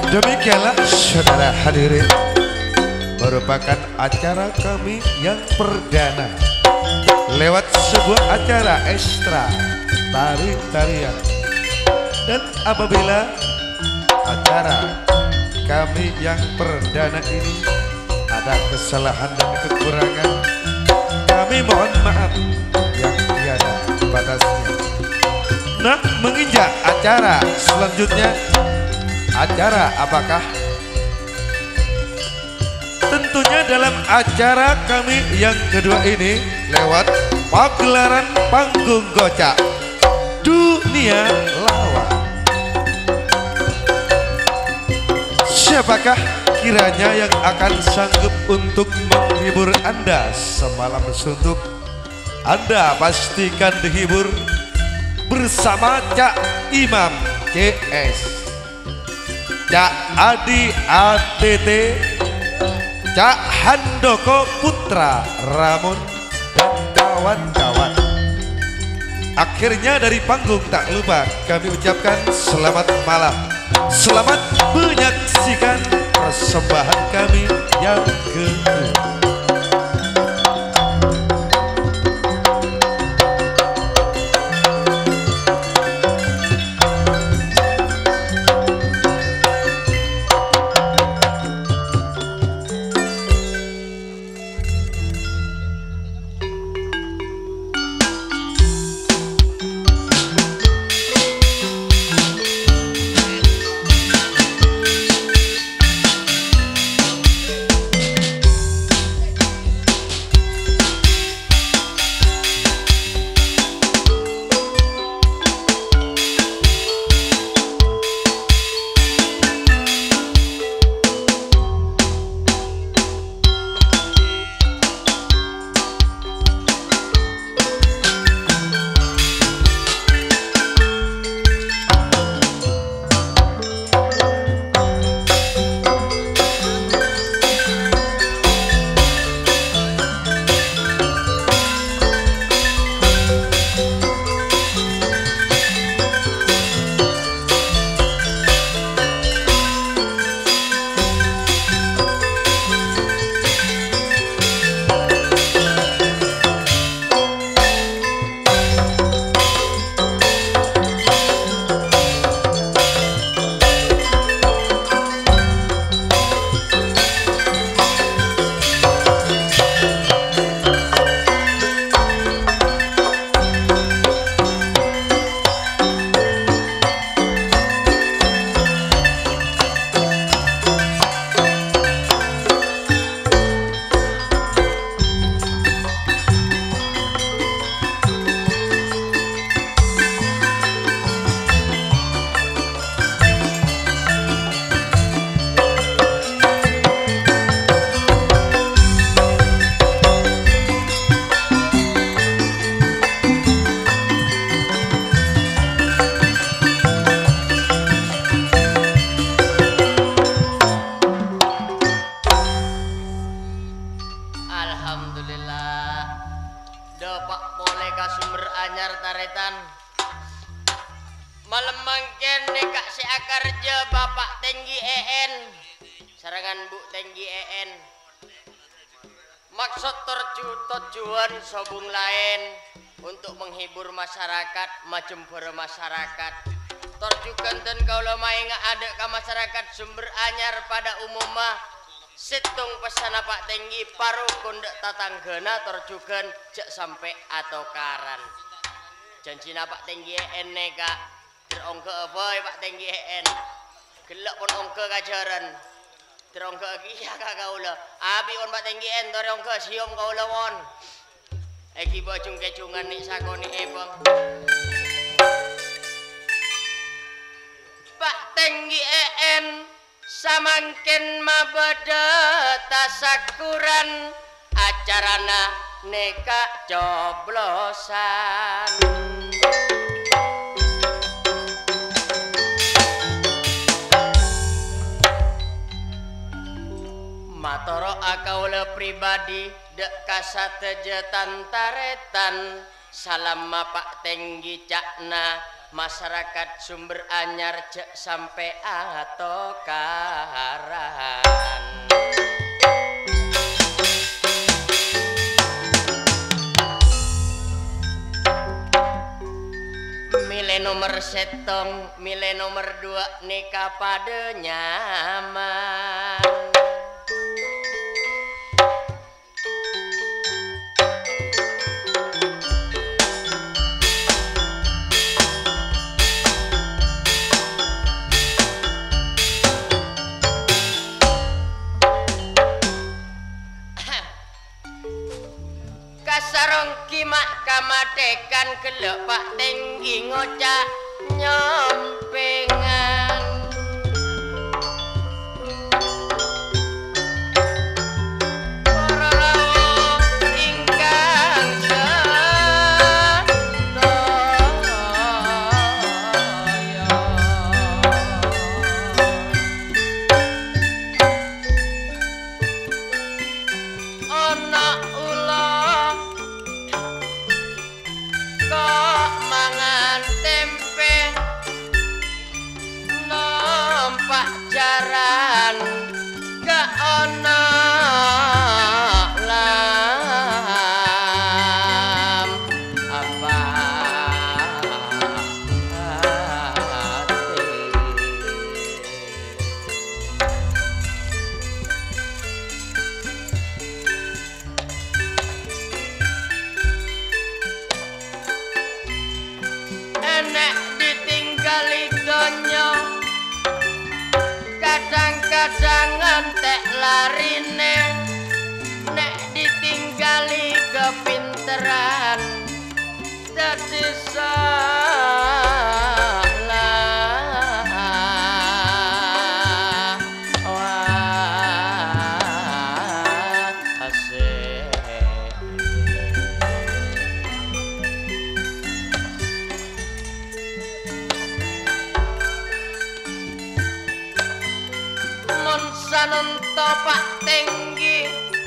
Demikianlah saudara hadirin, merupakan acara kami yang perdana lewat sebuah acara ekstra tari-tarian. Dan apabila acara kami yang perdana ini ada kesalahan dan kekurangan, kami mohon maaf yang tiada batasnya. Nah, menginjak acara selanjutnya, acara apakah? Tentunya dalam acara kami yang kedua ini lewat pagelaran panggung gocak dunia lawa. Siapakah kiranya yang akan sanggup untuk menghibur Anda semalam suntuk? Anda pastikan dihibur bersama Cak Imam CS, Cak Adi ATT, Cak Handoko Putra Ramon, dan kawan-kawan. Akhirnya dari panggung tak lupa kami ucapkan selamat malam, selamat menyaksikan persembahan kami yang kedua. Malam mangken nekak si akarja Bapak Tenggi EN sarangan Bu Tenggi EN. Maksud tujuan sobung lain untuk menghibur masyarakat, majempur masyarakat. Torjukan dan kaulah mainga ada ke masyarakat sumber anyar pada umumnya. Situng pesana Pak Tenggi paru kondak tatanggana torjukan cek sampai atau karan. Janji Pak Tenggi EN neka terongke apa Pak Tenggi EN. Gelak pun ongke kajaran. Terongke iya kaulah. Abi on Pak Tenggi EN terongke siom kaulah won. Eki bojung kecungan nih sakoni ebang. Pak Tenggi EN samangken mabada tasakuran acarana neka coblosan. Matoro akaula pribadi dek kasatejetan taretan salam Pak Tenggi cakna masyarakat Sumber Anyar cek sampai atau karan. Mile nomor setong, mile nomor 2 nikah pada nyaman. Kasarong kimak kamatekan kelek Pak Tenggi ngocak nyompengan. Para lawak ingkang sedaya ana ulah kok mangan tempe nampak jaran gak ono lam apa enek ditinggali donya kadang-kadang entek larine nek ditinggali kepinteran dadi salah wah asik. Mon sanonto Pak Tenggi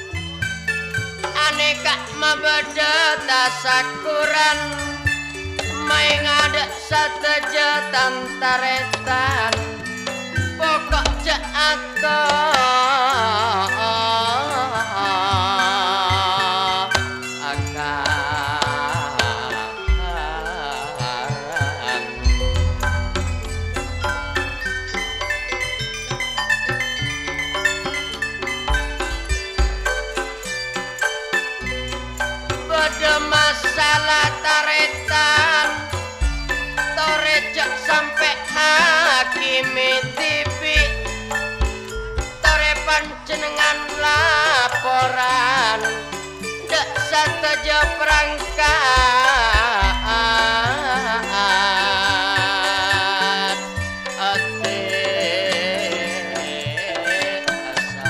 aneka mabada tasakuran main ada sateja tantaretan pokok cek akaran. Pada masalah taretan torecek sampai hakimi TV tore panjenengan laporan dak sateja perangkat ate asa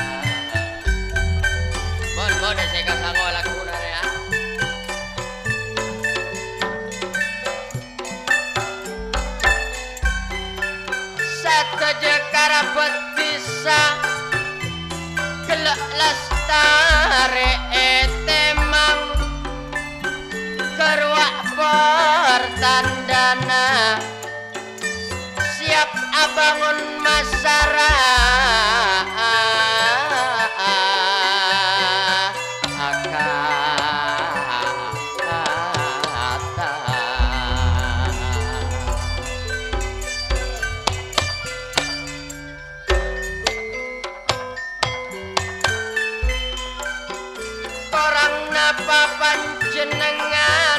bon saya kasango lakukan ya. Sateja karabet bisa gelek lestare temang keruak pertandana siap abangun orang napa panjenengan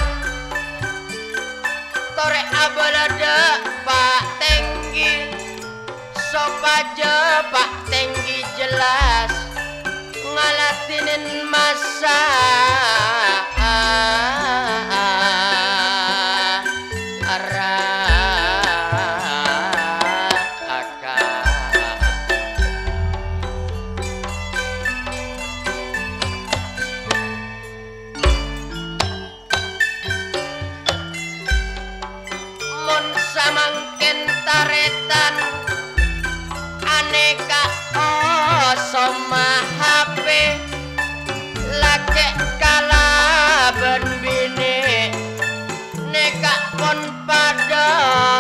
tore abalada Pak Tenggi sopaja Pak Tenggi jelas ngalatinin masa samangken taretan aneka osoma HP lake kala ben bini neka pon pada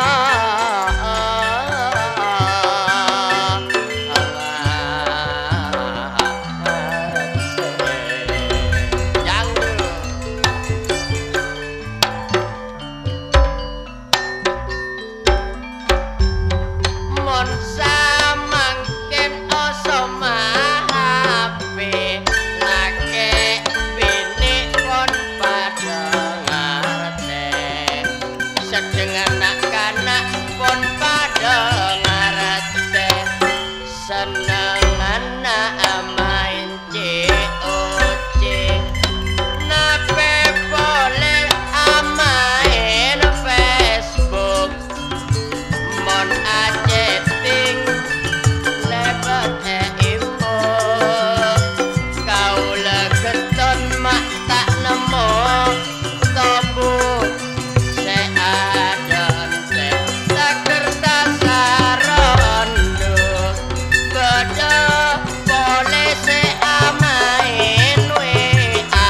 senengan main COC nape boleh main Facebook mon chatting lebat info kau legeton mak tak nemu tobu seadon se tak kertas rondo beda boleh se main WA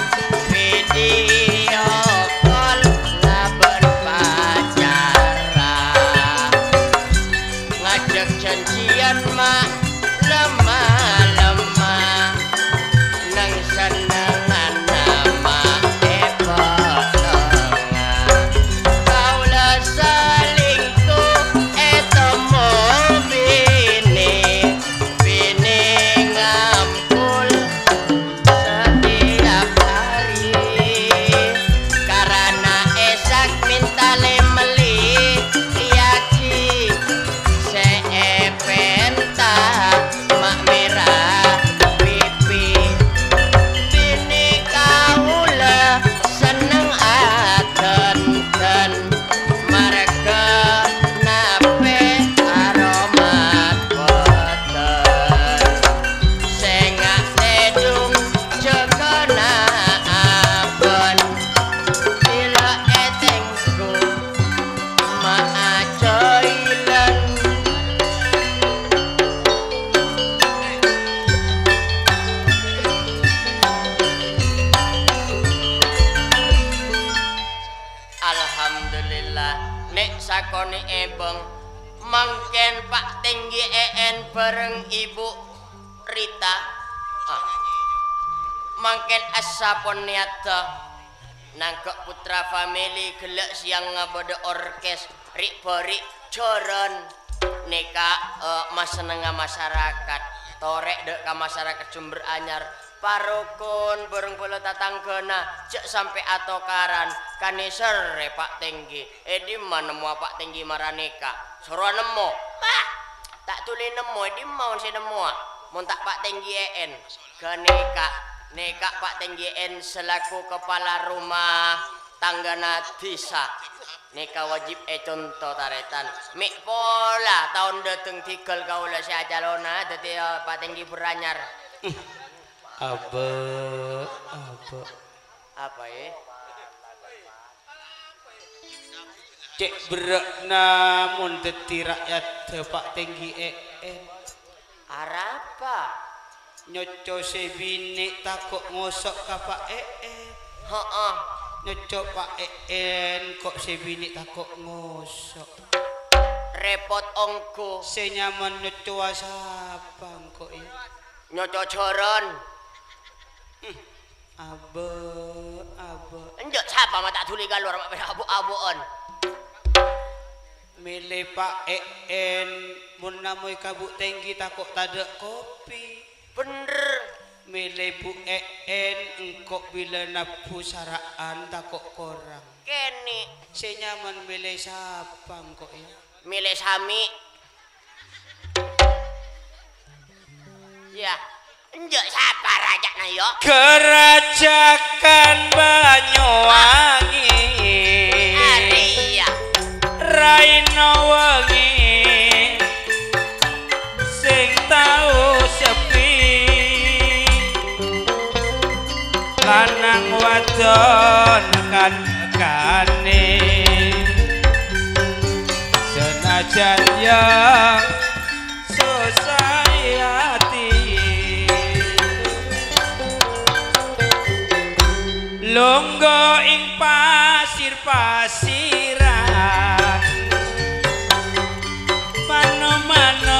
video call laban pacaran ngajak janjian mak lemah-lemah nang senengan nama tengah kau lah selingkuh temu bini ngampul setiap hari karena esak minta lemeli yaki seepenta mak merah pipi bini kaula seneng aten-ten mereka nape aromat boten sengak tedung jekana abon bila etengku mak coilen alhamdulillah nek sakone ebeng mangken Pak Tinggi bareng Ibu Rita mangken asapon niata nangkep putra family gelek siang ngabode orkes rik borik joron neka mas senengah masyarakat torek dek ka masyarakat Sumber Anyar parukun bareng bola tatanggana cek sampai atokaran kaniser Pak Tinggi di mana nemu Pak Tinggi maraneka suruh nemu Pak tak tuli nemu di mau si nemu mun tak Pak Tinggi ganeka neka Pak Tinggi selaku kepala rumah tanggana desa neka wajib contoh taretan mik pola tahun dateng tikel kaula si ajalona dadi Pak Tinggi Beranyar apa ya cek berak namun deti rakyat Pak Tinggi arapa nyoco sebini takut ngosok ka Pak heeh nyoco Pak kok sebini takut ngosok repot ongko senyaman nyoco asapang kok ya nyoco joron Aba enjok siapa mah tak tuli galur mak abu-abuon milih Pak mun namoy kabuk Tinggi takut tada kopi bener milih Bu engkok bila nabu saraan takut korang kene senyaman milih sapang kok ya milih sami ya enjok siapa raja na yo Kerajakan Banyuwangi Aria Raino wengi sing tau sepi lanang wadon kan-kane senajan yang society longgo ing pasir-pasiran mano-mano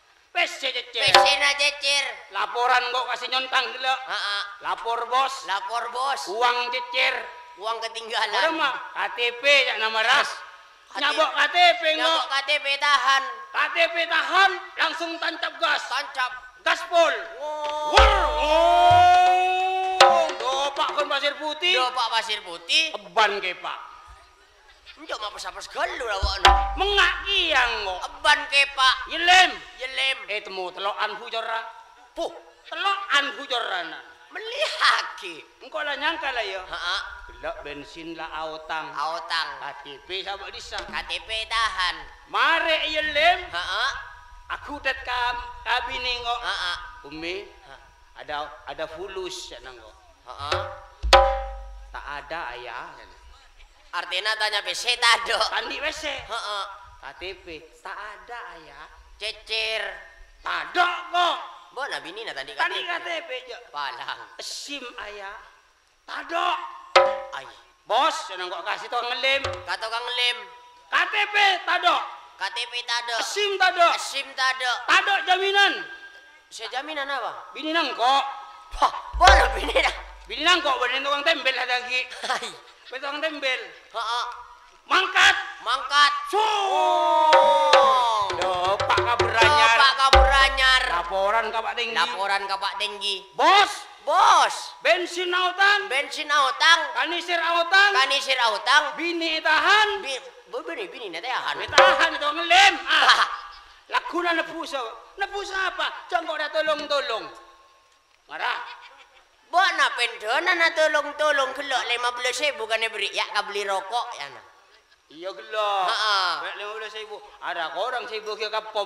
PC cecer. PC na cecer. Laporan kok kasih nyontang gila. Heeh. Lapor bos. Lapor bos. Uang cecer. Uang ketinggalan. Orang mah KTP ya nama ras. Nyabok KTP Nyabok ngok. KTP tahan. KTP tahan langsung tancap gas. Tancap. Gaspol. Oh. Oh. Dopak kon pasir putih. Dopak pasir putih. Eban ke pak. Njok mah pas-pas galu lawakna. Mengak kiang kok. Eban ke pak. Yelem. Jelem. Temu telokan hujora. Puh. Telokan hujorana. Melihaki. Engkau lah nyangka lah ya. Heeh. Gelak bensin lah autang. Autang. KTP sama disa. KTP tahan. Mare yelem. Heeh. Aku tet kabini kok. Heeh. Umi. Ada fulus ya nanggo. Heeh. Tak ada ayah. Artinya tanya PC tado. Tandi WC. Heeh. KTP tak ada ayah. Cecer. Tak ada kok. Bona bini na tadi Tandi KTP. KTP aja. Palang. SIM ayah. Tak ada. Ay. Bos, jangan kok kasih tau ngelem. Kata kang lem. KTP tak ada. KTP tado. SIM tak ada. SIM tado. Tak ada jaminan. Saya jaminan apa? Bini nangkok. Wah, bona bini na. Bini nangkok bener tukang tembel ada lagi. Hai. Tukang tembel. Heeh. Mangkat. Mangkat. Oh. Dopak kaberanyar. Pak kaburanyar. Laporan ka Pak Tinggi. Laporan ke Pak Tinggi. Bos, Bos. bensin autang. Bensin autang. Kanisir autang. Kanisir autang. Bini tahan. Bini na tahan. Tahan itu ngelem. Ah. Lakuna nepusa. Nepusa apa? Jangan kau dah tolong-tolong. Marah. Buat na pendana na tolong-tolong kelok 15.000 bukannya beri ya ka beli rokok ya na. Iya gelap. Heeh. 15.000. Ada orang 1.000 kia kapom.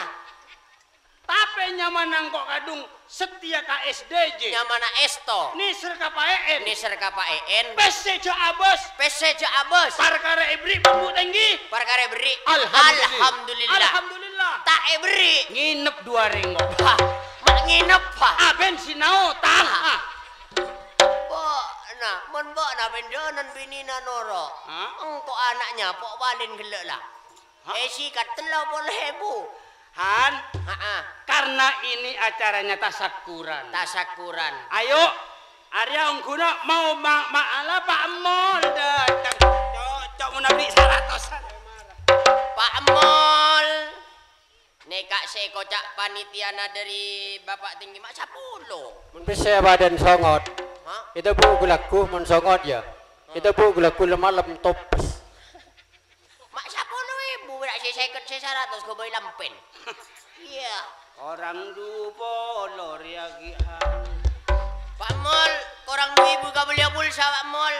Tapi nyaman nangkok kadung setia ka SDJ. Nyamana esto. Nisir ka PEN. Nisir ka Pak EN. PC jo abos. PC jo abos. Parkara ibri Bu Tinggi. Perkara beri. Alhamdulillah. Alhamdulillah. Alhamdulillah. Tak beri. Nginep 2 ringo. Wah, mak nginep pak. Ah bensin autang. Ah. Bok, nah, mon bok na pendonan bini na noro. Hah? Engkau anaknya pok balin gelek lah. Hah? Sikat 30.000. Han, Heeh. karena ini acaranya tasakuran. Tasakuran. Ayo, Arya Ungguna mau ma'ala Pak Mol datang. Cocok mau nabri 100. Pak Mol. Nekak saya kocak panitiana dari Bapak Tinggi mak 10. Mun bisa badan songot. Hah? Itu bu gulaku mun songot ya. Itu bu gulaku malam topes. Mak 10.000 berak saya 100 kau beli lampen. Iya. Orang dupo lor ya Pak Mol, korang 2.000 kau beli pulsa Pak Mol.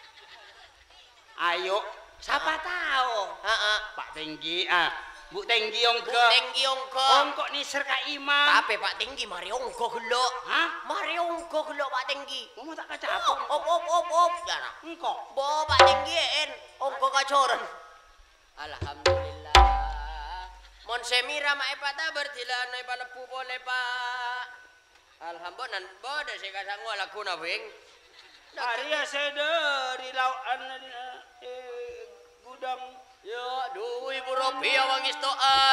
Ayo, siapa tahu? Heeh. Pak Tinggi, Bu Tinggi Bu ongko. Tinggi ongko. Ongko nisir ka imam. Tapi Pak Tinggi mari ongko gelok. Hah? Mari ongko gelok Pak Tinggi. Mau tak kacapok? Op. Jana. Engko. Bo Pak Tinggi en ongko kacoran. Alhamdulillah. Mon semira ma epata bertilan na ipalepu boleh Pak. Alhamdulillah nan bodo saya kasang wala kuna bing. Arya seder di lauan gudang Ya, 2.000 rupiah Pangestu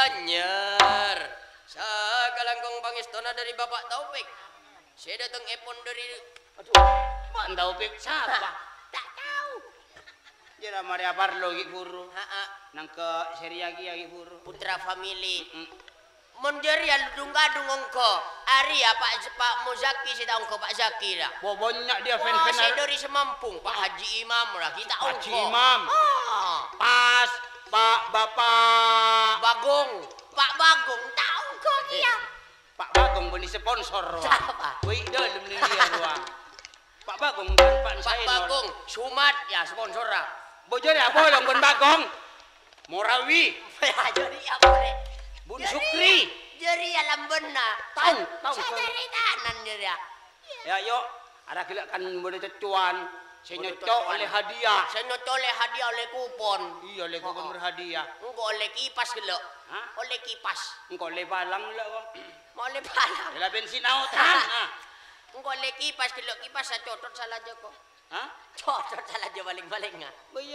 anyar. Sakalangkong pangestona dari Bapak Taufik. Saya datang epon dari... Aduh, Pak Taufik siapa? Tak tahu. Jera Maria Parlo gi guru. Ha, Nang ke Seriagi gi guru. putra family. Menjadi aludung gadung ongko. Ari ya Pak Muzaki saya tahu ongko Pak Zaki dah. Banyak dia Wah, fan-fan. saya dari Semampung Pak Haji Imam lah kita ongko. Haji Imam. Ah, Pas Pak Bapak Bagong. Pak Bagong tahu ongko dia. Pak Bagong beli sponsor. Siapa? Wih, dalam ni dia ruang. Pak Bagong dan Pak Pak Sainor. Bagong Sumat ya sponsor lah. Bojor ya bolong Bun Bagong. Morawi, Ya jadi apa deh? Bun Sukri. Jadi alam benar. Tahu Saya ke- dari tanan jadi ya. Ya yuk, ada kira kan boleh tecuan. Saya Boleh nyocok tecuan. oleh hadiah. Saya notoleh hadiah oleh kupon. Iya, oleh kupon berhadiah. Engkau oleh kipas gelo. Hah? Oleh kipas. Engkau oleh balang lah kok. Mau oleh palang. Yalah bensin autan. Engkau oleh kipas gelo kipas saya cotot salah joko. Hah? Cotot salah jo baling-baling ah. Baya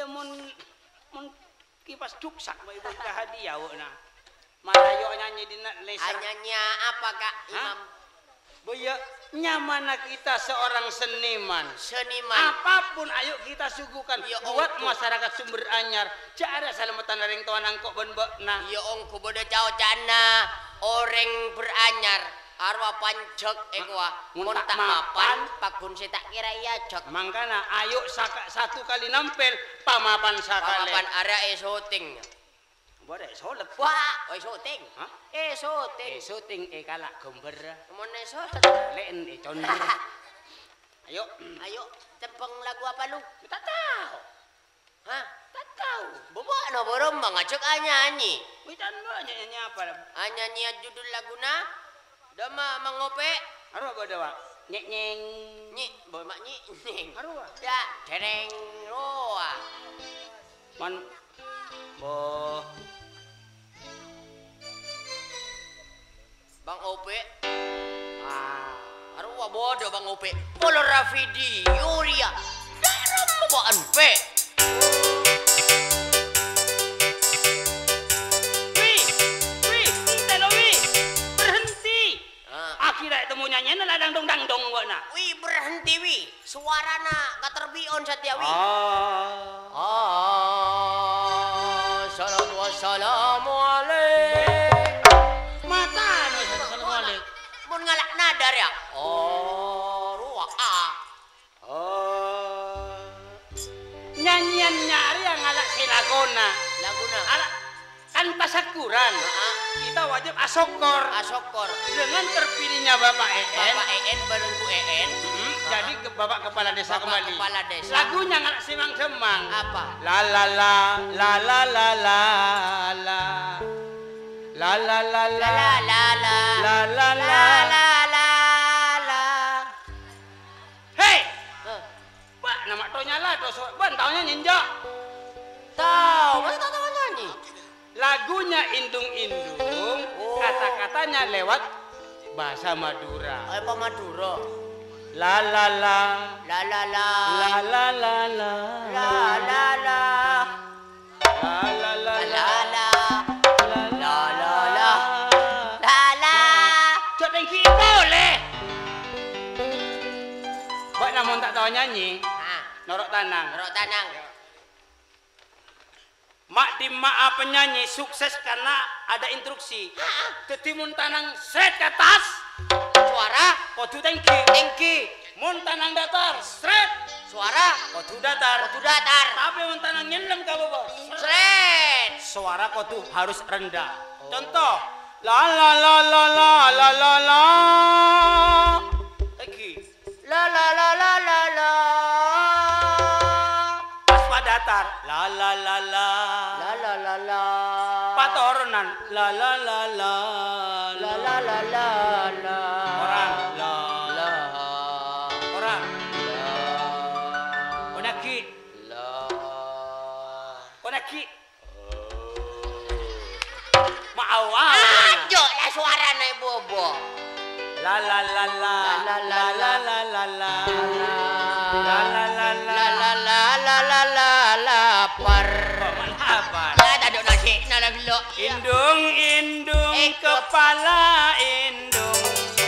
mun kipas duksak mau ibu ke hadiah wak na. Marayo nyanyi di laser. Hanyanya apa Kak Imam? Baya nyamana kita seorang seniman. Seniman. Apapun ayo kita suguhkan Ya, buat ongko. masyarakat Sumber Anyar. Cara salamatan ring tuan angkok ben na. Ya ongku bodo cao jana orang beranyar. Arwah pancek ekwa. Mun tak Mun tak mapan. mapan pakun saya tak kira iya cok. Mangkana ayo satu kali nampel pamapan sakale. Papan area syuting. Boleh solet. Wah, oi syuting. Hah? Syuting. Syuting kalak gambar. Mon syuting. Leen condur. Ayo. Ayo, tepeng lagu apa lu? Tak tahu. Hah? Tak tahu. Bobo no borombang ngajak nyanyi. Witan banyak nyanyi apa? Nyanyi judul laguna Dama mangope. Aru apa dewa? Nyek nyeng. Nyi, boy mak nyi. Nying. Aru apa? Ya, dereng roa. Man bo Bang Ope. ah Arwah bodoh Bang Ope. Polora video dia. Dalam bawaan pe. Wih, telo wih. Berhenti. Ah. Akhirnya temu nyanyi na ladang dong dang dong gua na. Wi berhenti wi. Suarana katerbion satya wi. Salatu wassalamu alaik. Mata no salam alik. Mun ngalak nadar ya. Oh, ruwa a. Nyanyian nyari yang ngalak sinagona. Laguna. Ala kan tasakuran. Kita wajib asokor Asokor. dengan terpilihnya Bapak EN. Bapak EN barengku EN. Jadi ke Bapak Kepala Desa Bapak kembali. Kepala Desa. Lagunya ngalak simang demang. Apa? La la la la la la la la la la la La la la la la. la la La la. la la la. Hei, Hah, Pak, nama tonya lah doso. Ban taunya ninja. tahu, masa tak tahu nyanyi? Lagunya indung-indung, Oh. kata-katanya lewat bahasa Madura. Apa Madura? La la la La la la. la la la la La la la. la la la La la la. la La la la. La la. Coteng kita oleh. Buat namun tak tahu nyanyi, Nah, norok tanang. Rok tanang. Mak di mak penyanyi sukses karena ada instruksi. Tetimun tanang seret ke atas, Suara. kodu tengki. Tinggi. Mun tanang datar, seret, Suara. kodu datar. Kotu datar. Tapi mun tanang nyelam ke bawah, Sret. suara kodu harus rendah. Contoh, la la la la la la la la. Lagi, La la la la la la. pas pada datar, la la la la. La la la la. Patoronan, la la la la. La la la la la. Orang, la. La. Orang, La. konaki, La. konaki. Maawa. Ajo lah suara naik bobo. La la la la. La la la la la la. La La la la la. la la la la la lapar. Kok malah apa? La Sakit nak gelok. Indung indung kepala indung.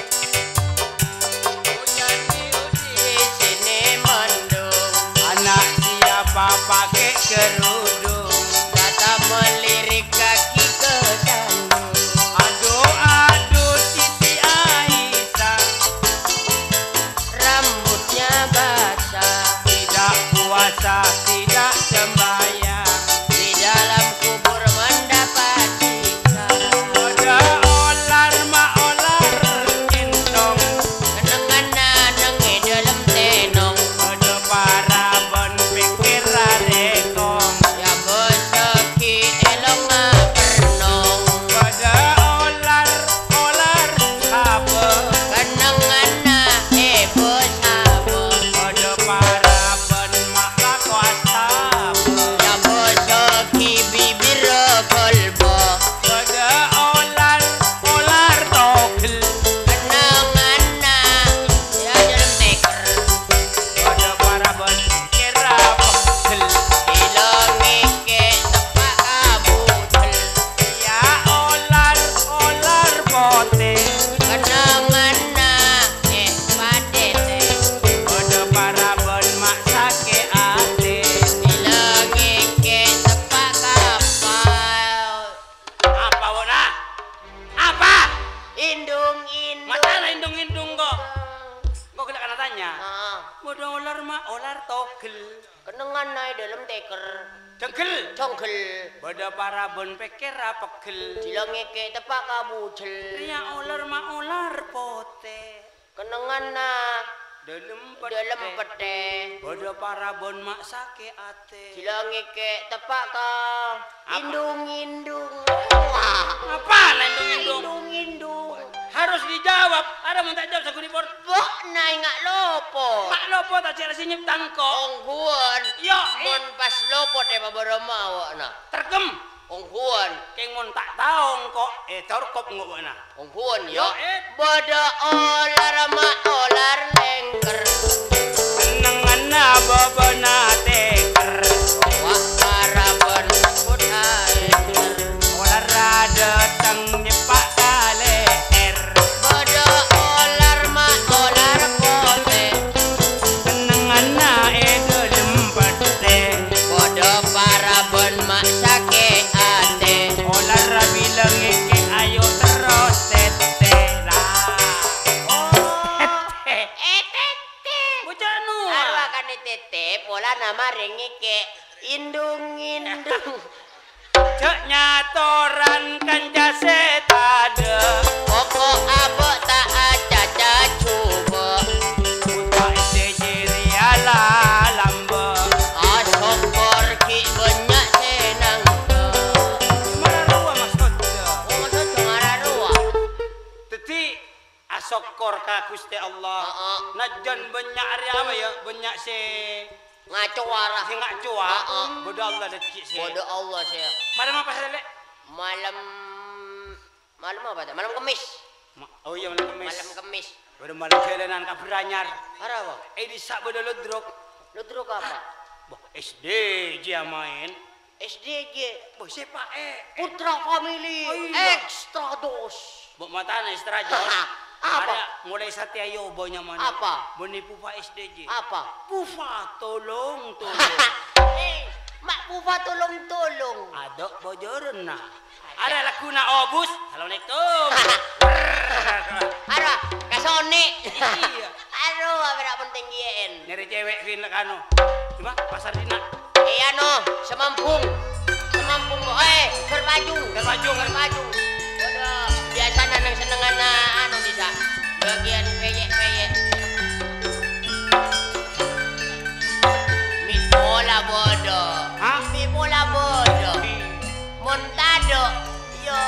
Di sini mendung. Anak siapa pakai kerudung. Kata melirik kaki ke sandung. Aduh aduh Siti Aisyah. Rambutnya basah. Tidak puasa tidak sembahyang. Di dalam kubur mendapat siksa. Ada olar ma olar centong. Kenangan nengi dalam tenong. Ada paraban pikir rekong. Ya beseki elong ngapernong. Pada olar olar sabe. Kenangan ibu sabu. Ada paraban mak lakuasa. Ya beseki bibir kolbo. Pada olar olar togel. Kenangan ya dalam teker. Ada paraban pikir pegel. Ilangi ke tepak kabutel. Ya olar olar pote. Kenangan padete. Ada paraban mak sake ate. Ilangi ke tepak kapal. Apa wona? Apa? Indung Matala indung-indung kok. Kok kena kena tanya? Ah, Bodoh olar mak olar togel. kenangan naik dalam teker. Degel. Congkel. Bodoh paraban pikir pegel. Ilangi ke tepak kabutel. Ya olar mak olar pote. Kenangan Dalam dalam pete. pete. Bodoh parabon mak sake ate. Ilangi ke tepak ka. Indung. Apa indung-indung? Indung. Harus dijawab. Ada mau tak jawab saku di bor. Bok naik ngak lopo. Mak lopo tak cek rasi nyiptang kok. Ongguan. Yo, Mon pas lopo deh babara mawak na. terkem. Ongguan. Keng mon tak tahu kok. Torkop ngok mana. Ongguan Yo, yo. Bodo olar ma olar lengker. Kenangan babana teker. Wak paraban put air. Olar rada tang nyepak kaleer. Bodo olar ma olar pote. Kenangan dalam pete. Bodo paraban mak sakit ate. Olar bilang ngeke ayo terus tete lah. Tete. Bocah nu. Arwah kan tete pola nama ringi ke indung. Cek nyatoran kan jase tade. Pokok abok tak acaca coba. Buta SDJ ala lamba. Asokor ki banyak senang. Mararua maksudnya. Maksud cengara ruah. Teti asokor ka Gusti Allah. Najan banyak ari apa ya? Banyak se Ngaco warah. sing ngak cua. Bodo Allah dekik se. Bodo Allah saya. Malam apa sale? Malam apa tak? Malam Kemis. Oh iya malam Kamis. Malam Kemis. Bodo malam jalanan ka Beranyar. Arah bang. Di sak bodo lodrok. Lu truk apa? Boh SD dia main. SDG. Boh sepak Putra Family. Oh, iya. Extra dos. Boh matana istirahat jos. Apa? Ada mulai Satya Yobonya mana? Apa? Boni Pufa SDJ. Apa? Pufa tolong. Mak Pufa tolong. Ada bojoran nah. Ada lagu na obus. Assalamualaikum. Arah, kasone. Iya. Aduh, apa penting gien. Nyari cewek fin lah kanu. Cuma pasar dina. Iya no, semampung. Semampung kok. Berbajung. Berbajung. Waduh, biasa nanang senengan anu bisa. Bagian peyek. Mi bola bodoh. Hah? Mi bola bodoh. Montado. Yo.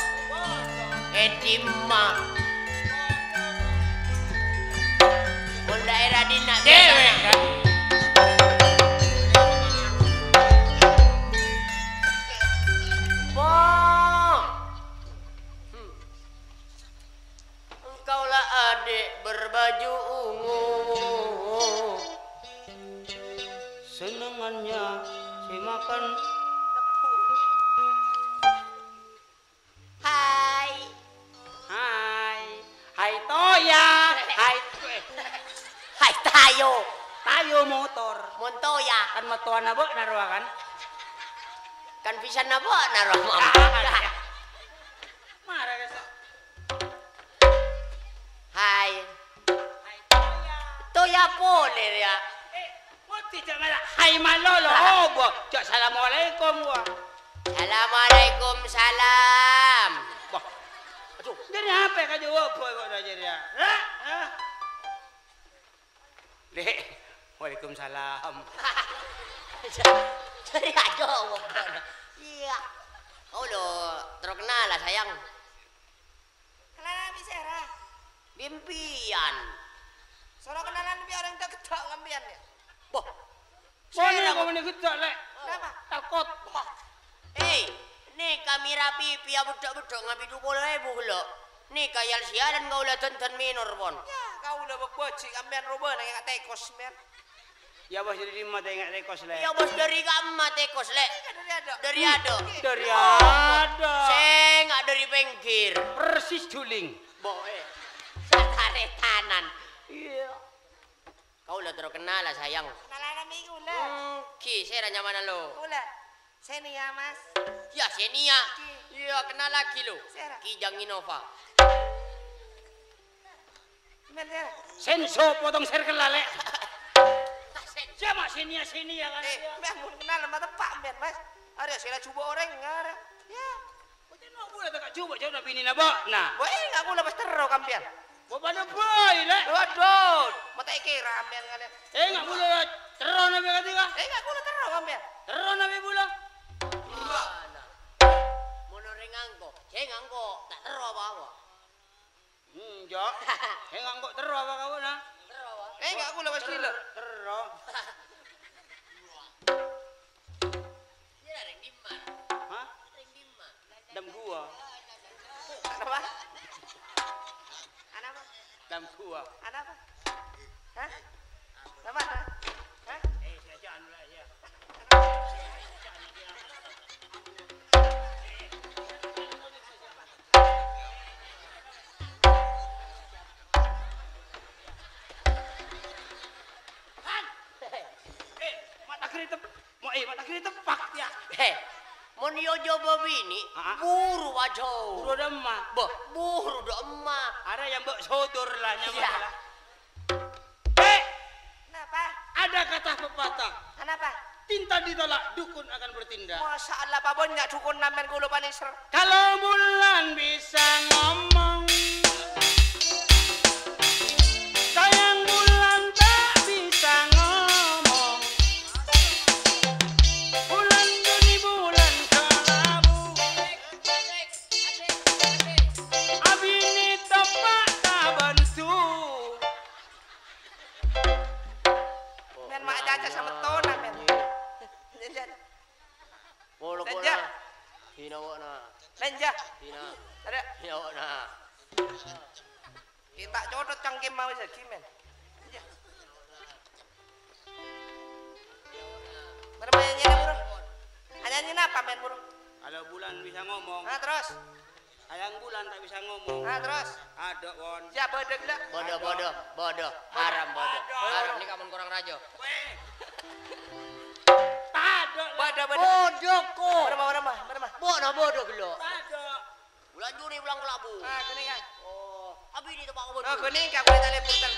Edima. Mon daerah dina Cewek kan. Engkaulah adik berbaju ungu. Senengannya si makan toya. Kan matuan abo narwa kan. Kan bisa nabo naruh mam. Marah guys. Hai. Toya pole ya. Mati jangan hai malolo. Oh, gua. Cak assalamualaikum gua. Assalamualaikum salam. Wah. Aduh, dari apa ka jawab kok aja dia. Hah? Dek. Waalaikumsalam. Jadi aja iya. Kau lo terkenal lah sayang. Kenalan bisa era. Bimpian. Soalnya kenalan biar orang tak ketok ngambian ya. Boh. Mana kau mana getak lek? Kenapa? Takut. Hei, nih kami rapi pia budak-budak ngapi 20.000 lo. Nih kayal sialan kau lah tonton minor pon. Ya, kau udah berbocik ambian roba nang nggak tekos men. Ya bos jadi di mata ingat rekos lek. Ya bos dari kamma tekos le. Dari ada. Dari ado. Dari ada. Seng dari pengkir. Persis juling. Boe. Satare tanan. Iya. Kau lah terkenal lah sayang. Kenalan minggu lah. Ki, saya nanya mana lo? Ula. Sini ya mas. Ya, Senia. Iya, kenal lagi lo. Siapa? Ki Jang Innova. Men ya. Senso potong circle lek. Siapa sini ya kan? Men mau kenalan mata pak men mas. Ada sila coba orang ngara. Ya. Kau nak boleh tak coba jauh nak bini nak bak. Nah. Boy nggak gula pas terro kampian. Kau pada boy lek. Waduh. Mata iki ramen kalian. Nggak boleh terus nabi ketiga. Nggak gula terro kampian. Terus nabi bola. Mana? Monoring ngangko. Saya ngangko. Tak teru apa-apa. Jo. Nggak kok terus apa kau nak? Nggak gula pas lila. Terus. Dia ring dimar. Hah? Ring dimar. Dam gua. Apa? Anak apa? Dam gua. Anak apa? Hah? Apa? Hah? Saya jangan lah ya. Mata kiri tepak ya. Mon yo jobo bini, buru wajo. Buru ada emak. Boh, buru do emak. Ada yang mbak sodor lah Iya. nyaman lah. Kenapa? Ada kata pepatah. Kenapa? Tinta ditolak, dukun akan bertindak. Masya Allah, Pak Bon nggak dukun namen gula paniser. Kalau bulan bisa ngomong, sayang bulan tak bisa ngomong. Bulan Juni bulan kelabu, abini tepak tak bantu. Men mak jaja sama tona men. Lenja. Polo Lenja. polo. Hina wona. Lenja. Hina. Ada. Hina wona. Kita codot cangkim mau segi men. Lenja. Bermain nyanyi bro. Nyanyi apa men bro? Kalau bulan bisa ngomong, Nah terus. sayang bulan tak bisa ngomong. Nah terus. Ada won. Ya bedeg lah. Bodoh. Haram bodoh. Haram ni kamu kurang rajo. Ada lah. Bedeg. Bodoh ko. Berapa? Bodoh gelo. Ada. Bulan Juni bulan kelabu. Ah kuning kan. Oh, abi ni tempat kamu. Oh kuning kak boleh tali putang.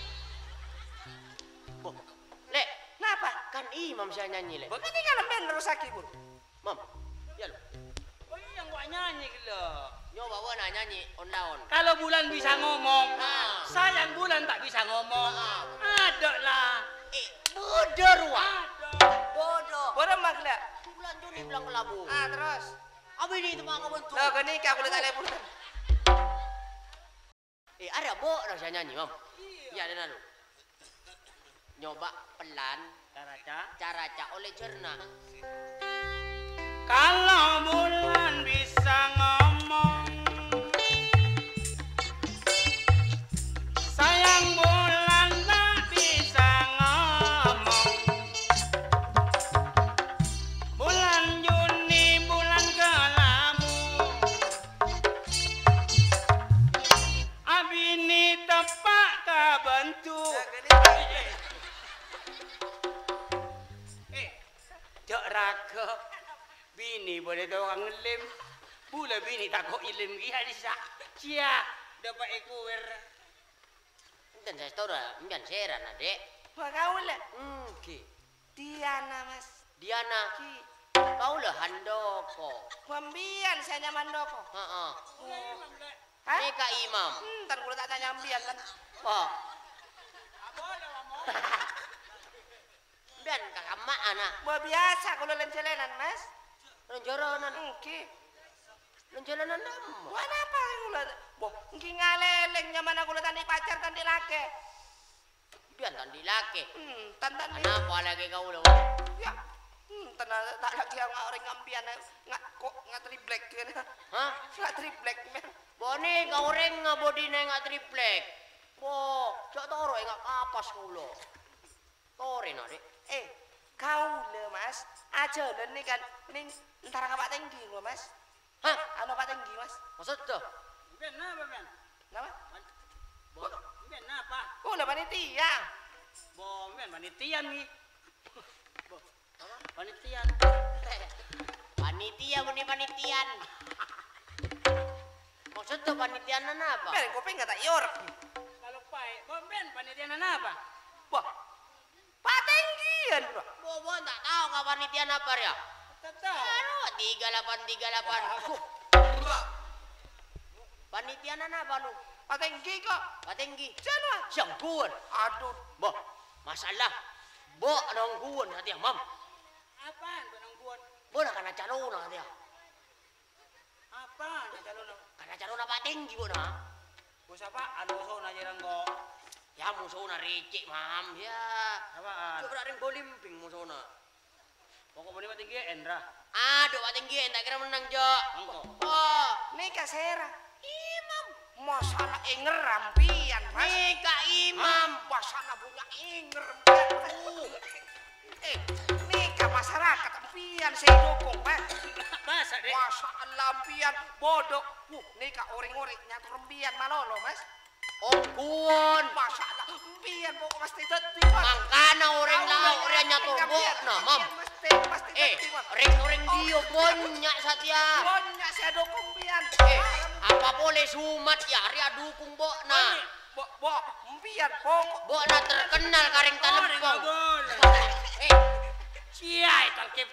Lek, Kenapa? kan imam saya nyanyi lek. Bukan ini kan men rusaki bro. Mam. Ya lo. Oh iya gua nyanyi gila. Nyoba wana nyanyi on down. Kalau bulan bisa ngomong, Ah. sayang bulan tak bisa ngomong. Ada lah. Bodoh ruah. Ada. Bodoh. Boleh mak lah. Bulan Juni bulan kelabu. Ah terus. Abi ni tempat kamu tu. Lo kuning kak boleh tali putang. Ada bo dah saya nyanyi, mam. Iya, ada lalu. Nyoba pelan, cara oleh cerna. Kalau bulan bisa ngomong, sayang bulan tak bisa ngomong. Bulan Juni bulan kelabu, abini tepak kabantu. ko. Bini boleh tahu orang ngelim. Bula bini takut ilim kia di sa. Cia dapat ekuwer. Dan saya tahu dah, jangan seran adek. Bagaul lah. Ki. Diana mas. Diana, Ki. kau lah handoko. Wambian saya nyaman doko. Heeh. Hah? Ini Kak Imam. Ntar gue tak tanya ambian kan. Oh. Dan kakak mak anak. Bah biasa kalau lencelenan mas. Lenjoronan. Ki. Lenjoronan nama. Wah apa yang ulah? Boh, ngki ngaleleng nyaman aku ulah tandi pacar tandi laki. Biar tandi laki. Tantan Kenapa lagi kau lo? ya. Tanah tak lagi yang orang ngambian nggak triplek kan. Hah? Nggak triplek men. Boni kau reng bodi nengak triplek. Bo, cok toro enggak kapas kau lo. Tore nade. Kau le mas. Aja le nih kan. Nih ntar nggak pak tinggi lo mas. Hah? Anu pak tinggi mas. Maksud tuh? Ben apa ben? Nama? Ben apa? Oh lah panitia. Bom ben panitian nih. Panitian. Panitia muni panitian. Maksud tuh panitian apa? Ben kopi nggak tak yor. Kalau pai, bom ben panitian apa? Wah. Pak tinggian lo. Bobo tak tahu kah panitian apa ya? Tahu. Anu 3838. Panitian apa lu? Pak tinggi kok. Patinggi. Jangan. Sangkuan. Aduh. Boh, masalah. Bo nongguan hati mam. Apaan penangguan? Bo nak kena calon hati ya. Apaan calon? Kena calon apa tinggi bo na? Bos apa? Anu so na jarang kok. Ya musuh na recek mam ya. Apaan? Coba ring bolimping musuh na. Pokok mana tinggi Endra. Aduh patinggi tak kira menang jo. Angko. Oh, Nih kasera. Imam. Masalah ngerampian mas. nih Kak Imam. Masalah punya ngerampian. Nih ke masyarakat empian saya dukung mas. Masa deh. Masalah empian bodoh. Nih ke orang-orang nyatu rempian malolo mas. Ongkuan. Masalah empian pokok pasti deti mas. Mangkana orang lau orang nyatur bo na mam. Pasti deti mas. Ring dio banyak satya. Banyak saya dukung empian. Apa boleh sumat ya ria dukung bo na. Bo empian pokok. Bo na terkenal karing tanempong. Siai talkip.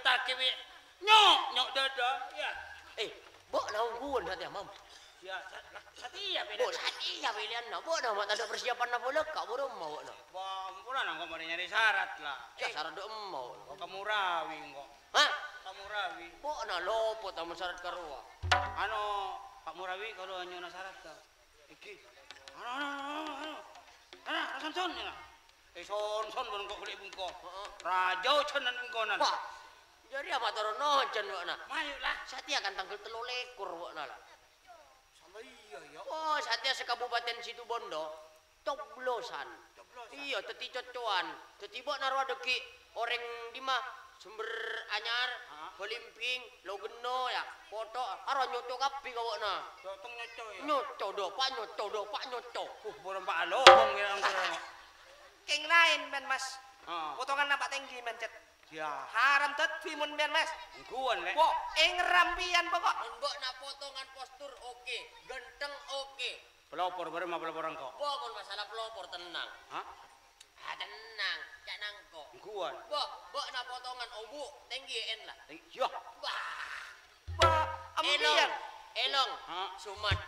Nyok dada. Ya. Bo na ungkuan satya mam. Ya, Satya beda. Bo satya pilihan na. Bo na mat ada persiapan na boleh kak bo mau na. Bom, pula nang kok nyari syarat lah. Syarat do mau. Kok kamu rawi kok. Hah? Kamu rawi. Bo na lopot amun syarat karua. Ano, Pak Murawi kalau nyo na syarat ka. Iki. Ano. Son ya. Son bon kok kulit bungko. Rajau cenan bungkonan. Wah. Jadi apa taro nojen bo na. Mayulah. Satya kan tanggal 3 lekor bo na lah. Sama iya ya. Oh, Satya sekabupaten Situbondo, coblosan. Iya, teti cocoan. Teti bo naruh deki orang di mah sumber anyar, belimping, logeno ya, foto, aro nyoto kapi kau na. Dotong nyoco ya. Nyoto do, pak nyoto. Borong Pak Alobong ya ang kurang. King lain men mas. Heeh. Potongan nampak tinggi mencet. Ya. Haram teti mun men mas. Kuan lek. Bo ngerampian pokok. Mbok na potongan postur oke, genteng oke. Pelopor bareng mah pelopor engko. Bo masalah pelopor tenang. Hah? Tenang, cak nangko. Kuan. Bo na potongan obu, tinggi en lah. Yo. Wah. Bo ambian. Elong, Hah? sumat.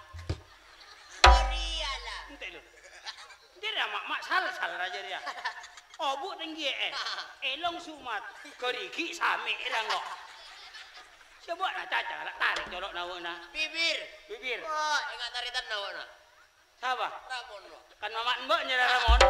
Orialah. Ente lu. Dia mak salah aja dia. Oh bu tinggi elong sumat keriki sami erang kok. Coba nak caca nak tarik colok nawana. Bibir. Oh, ingat taritan nawana. Siapa? Ramon lo. Kan mama mbak nyerah Ramon.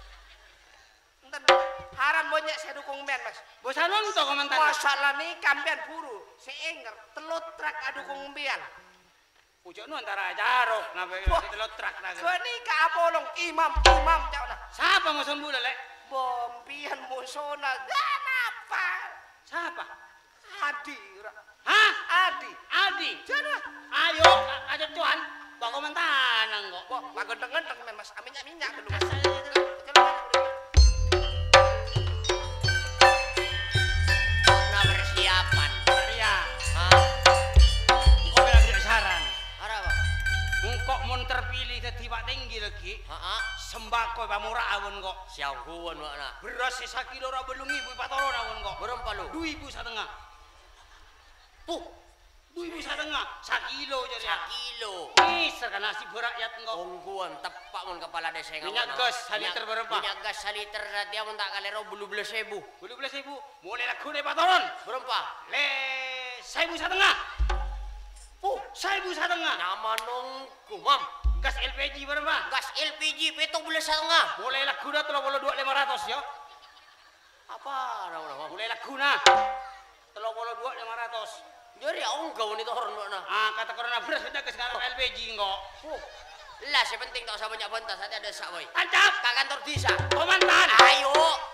Entar haram banyak saya dukung men mas. Bosanon to komentar. Masalah nih kambian buru. Seenger telot trak adukung mbian. Ucok nu antara jarok nabe telot trak naga. Kau ni ka apolong imam jauh lah. Siapa muson bula lek? Bompian musona dan apa? Siapa? Adi. Hah? Adi. Jangan. Ayo, aja tuan. Bang komentar kok. Bo, genteng-genteng men mas. Minyak dulu. Nah persiapan terpilih dadi Pak Tinggi lagi. Heeh. Sembako pamurah awon kok. Siang kuwon makna. Beras sakilo ora belum ibu patoron awon kok. Berapa lu? 2.500. Puh. 2.500. Sakilo jadi. Sakilo. Bisa kan nasi berakyat kok. Ongkuan tepak mon kepala desa yang Minyak gas saliter berapa? Minyak gas saliter dia mun tak kalero 12.000. 12.000. Boleh laku deh patoron. Berapa? Le 1.500. Puh, 1.500. Nama nongku, Mam. Gas LPG berapa? Gas LPG petong boleh 1,5. Boleh laku dah 32.500 ya. Apa nama? Boleh laku nah. 32.500. Jadi ongkau ni toron makna. Ah, kata corona beras sudah ke sekarang LPG kok. Lah sepenting tak usah banyak bentas, nanti ada sak boy. Tancap. Ke kantor desa. Komandan. Ayo.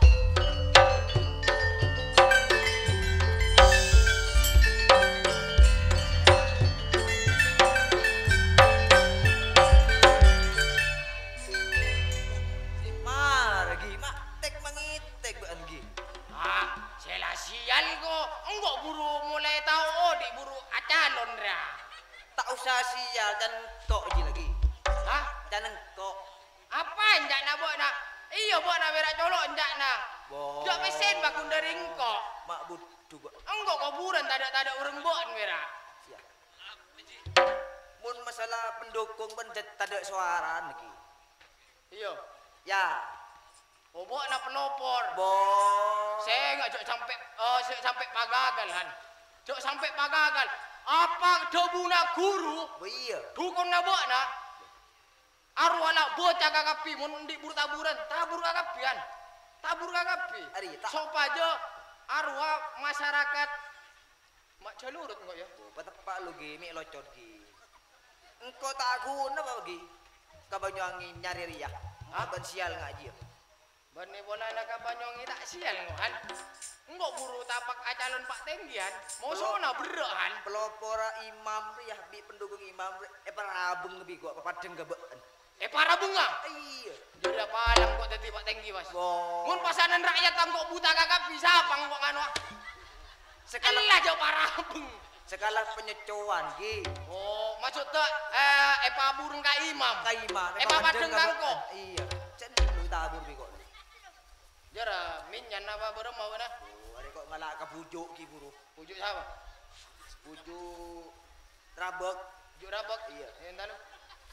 Margi, mak tek mangitek bu Anggi. Ah, selasian kok. Enggak buru mulai tahu oh di buru acalon ra. Tak usah sial dan kok je lagi. Hah? Dan kok. Apa enjak nak buat nak? Iya buat nak berak colok enjak nak. Bo. Jak mesin bakun dari engkau. Mak butuh buat. Engkau kuburan tak ada orang buat berak. Sial. Mun masalah pendukung pun tak ada suara lagi. Iya. Ya. Oh buat nak pelopor. Bo. Saya enggak sampai pagagal han. Jok sampai pagagal. Apa dobuna guru? Bo iya. Dukun na buat na. Arwala bocah kakapi mun di buru taburan, tabur kakapian. Tabur kakapi. Ari tak. Sopa aja arwah masyarakat mak jalurut engkau ya. Bo patepak lu gi mik locot gi. Engkau tak guna apa gi? Kabanyuangi nyari riak. Aban sial ngaji. Bani bola nak kabanyongi tak sial ngohan. Engkau buru tapak acalon Pak Tenggian. Mau sona berehan. Pelopora imam riah bi pendukung imam parabeng bi gua papadeng gebeken. Para bunga. Iya. Jadi apa alam kok tadi Pak Tenggi mas? Bo. Mun pasanan rakyat tam kok buta kakak bisa pang kok anu. Sekala Jauh para beng. sekala penyecoan gi. Oh, maksud tuh burung ka imam. Kaima. Padeng kangko. Iya. Cendik lu tabur bi kok. Jara minyan apa bareng mau na? Oh, ada kok malah kebujuk ki buru. Pujuk siapa? Bujuk rabek. Pujuk rabak. Iya. Entar lu.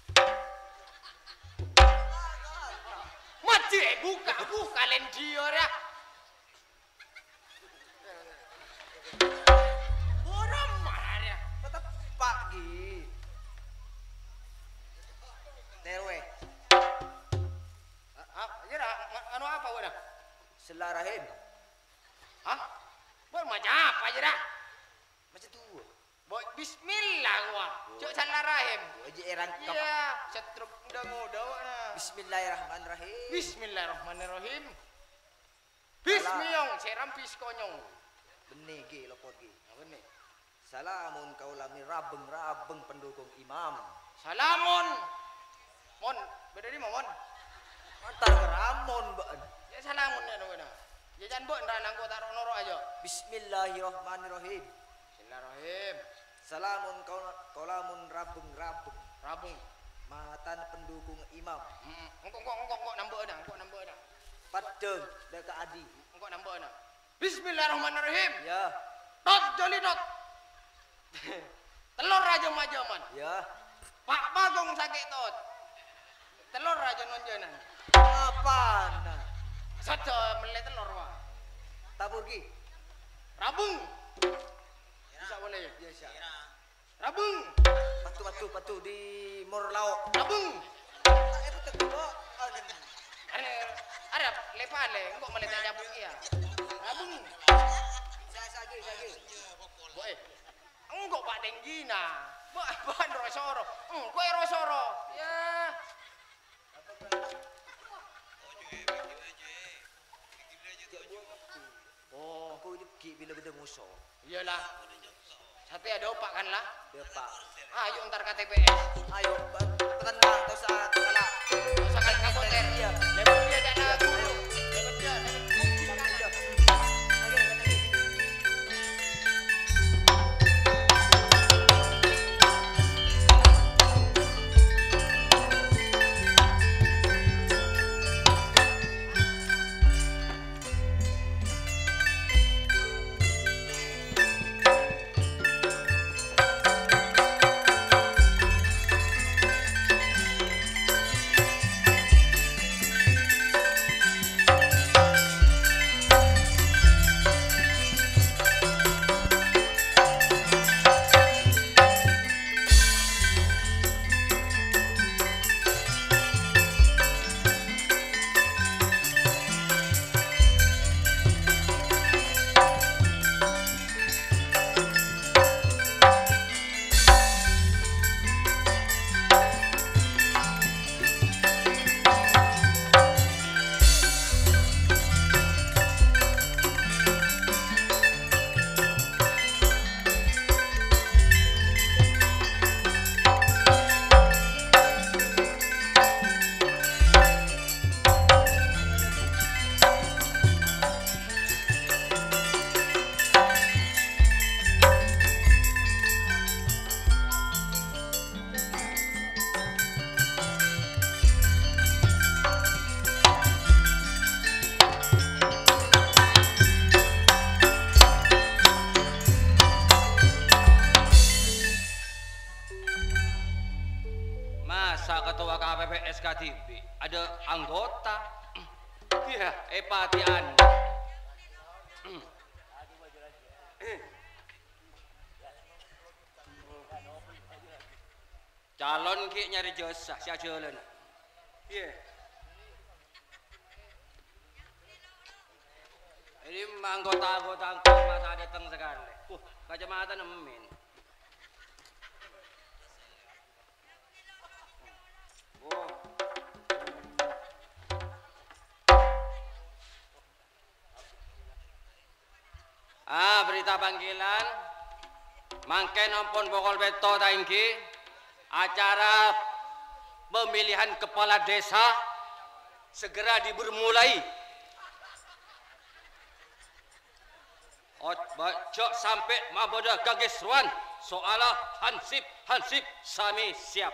Mati buka lendior ya. Borong marah ya. Tetep pak gi. Terwe. Jara anu apa udah? Selarahim. Hah? Boy macam apa jara? Macam tu. Boy bismillah gua. Cuk salarahim. Aji erang kap. Iya, setruk udah ngodaw na. Bismillahirrahmanirrahim. Bismillahirrahmanirrahim. Bismiyong, seram piskonyong. Benih gi lopot gi. Apa nih? Salamun kaulami rabeng pendukung imam. Salamun. Mon, beda di mon. Antar ramon ban. Ya salamun ya mana. Jajan bo nang ko taruh noro aja. Bismillahirrahmanirrahim. Bismillahirrahmanirrahim. Salamun kaulamun rabeng. Rabung. Matan pendukung imam. Engkau nambah dah, Padeng deka adi. Engkau nambah dah. Bismillahirrahmanirrahim. Ya. Tot joli tot. Telur raja majaman. Ya. Pak Bagong sakit tot. Telur raja nonjonan. Apaan? Saja melek telur wah. Tabur gi. Rabung. Bisa boleh. Ya siap. Rabung. Patu di Morlao. Rabung. Betul kok. Ada lepale, engkau melek aja bung ya. Rabung. Sagi. Boy. Engkau Pak Denggina. Bahan rosoro. Engkau rosoro. Ya. Oh, aku ini gi bila beda musuh. Iyalah. Sate ada opak kan lah. Depak. Ayo ntar KTPS. Ayo, tenang, tak usah kalah. Usahakan kapoter. Iya. Lepas dia ada guru. Lepas dia ada kunci kanan. biasa ketua KPPS KTB ada anggota. Iya, Epati Anda. Calon ki nyari jasa si jalan. Iya. Ini anggota-anggota mata datang sekali. Kacamata nemen. Berita panggilan mangke ampun pokol beto taingki acara pemilihan kepala desa segera dimulai. Baca sampai maboda kagesruan soalah hansip sami siap.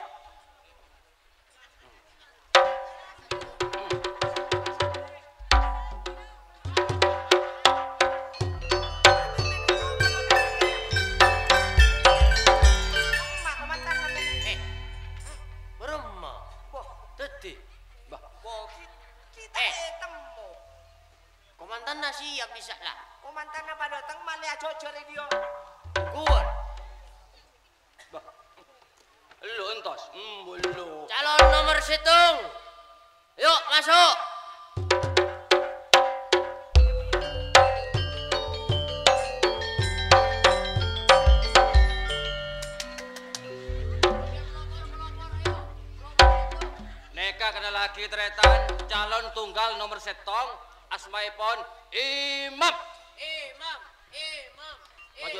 Komandan siap bisa lah. Komandan apa datang malah jojor dia. Kuat. Lu entos, belum. Calon nomor 1. Yuk masuk. Neka kena laki tretan calon tunggal nomor 1 asmaipun Imam. Maju.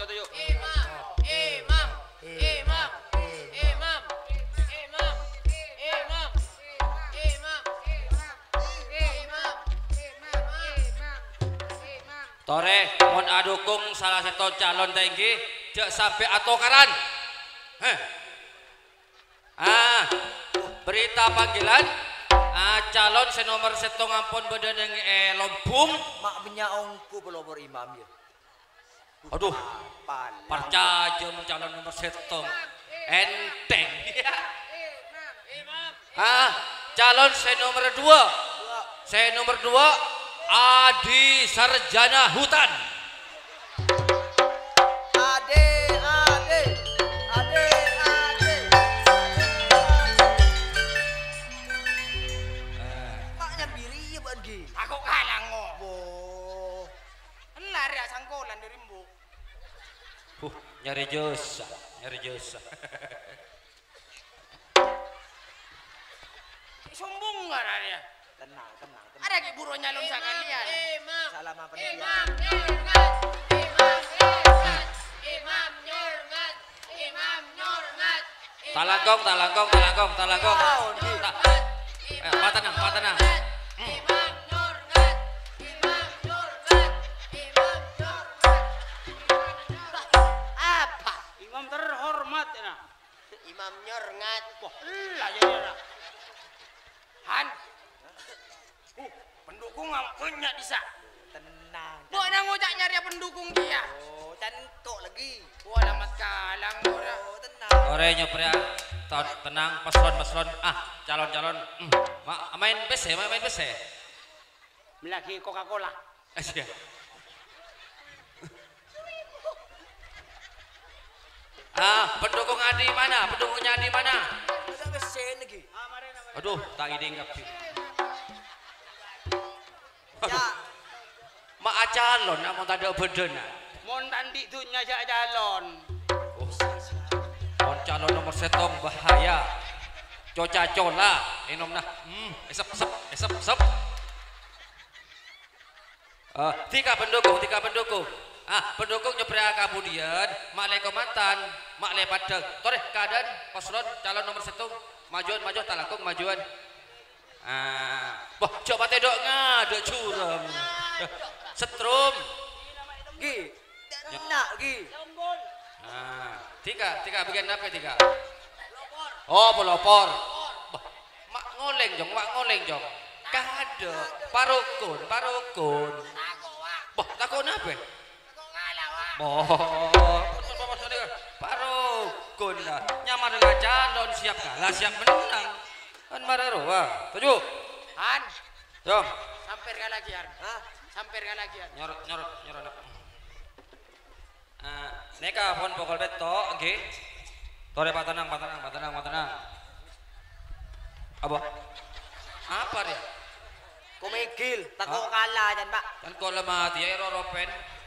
Tore, mohon adukung salah satu calon tinggi, jek sampai atokaran. Berita panggilan. Calon senomor 1 ngampun bedeneng lombung. Mak menyaongku pelopor imam ya. Aduh, percaya calon nomor 1 enteng. Calon senomor 2. Senomor 2 Adi Sarjana Hutan. Aku kalah ngopo. Lari sangkolan dari Mbok. Nyari jasa. Sombong enggak dia? Tenang. Ada ki buru nyalon sekalian. Salam apa nih? Imam nyormat. Talangkong. Patanang. Apa? Imam terhormat ya. Imam nyormat. Wah, lah jadi ada. Han. Pendukung nggak punya bisa. Tenang. Buat nang ngojak nyari pendukung dia. Oh, cantok lagi. Wah, alamat kalang ora. Oh, tenang. Ore nyoprea. Tenang, paslon. Calon. Main PC. Melaki Coca-Cola. Asyik. Pendukung Adi mana? Pendukungnya Adi mana? Udah besen lagi. Aduh, tak ide ngapi. Ya. Mak calon namun tak ada bedena. Mon tandi tu nyajak calon. Mon calon nomor 1 bahaya. Coca-cola, enomna. Esep. Tiga pendukung. Pendukung nyoprea kemudian makle komandan, makle padang. Tore keadaan paslon calon nomor 1 majuan talangkung majuan. Wah, coba tedok ngadek curang. Setrum. Gi. Enak gi. Tiga bagian apa tiga? Oh, pelopor. Mak ngoleng jong. Kade, parukun. Boh, takon apa? Aku ngalah wak. Boh, Pak Rukun dah. Nyamar dengan calon siap kalah siap menang. Kan marah wah. Tujuh. Han, Jom. sampir ka lagi Han. Hah? Sampir ka lagi Han. Nyorot nak. Neka pon pokol beto, oke. Tore patenang. Apa dia? Kumigil, takut kalah jan Pak. Kan kau lemah dia roropen.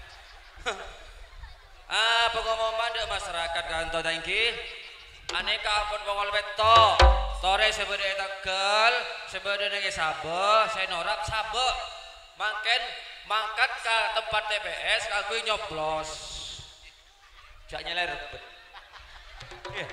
Pengumuman de masyarakat kantor tangki. Aneka pon pokol beto. Tore sebede Tegal, sebede nege Sabe, saya norak Sabe. Mangkat ke tempat TPS aku nyoblos. Jak nyeler rebet. Iya.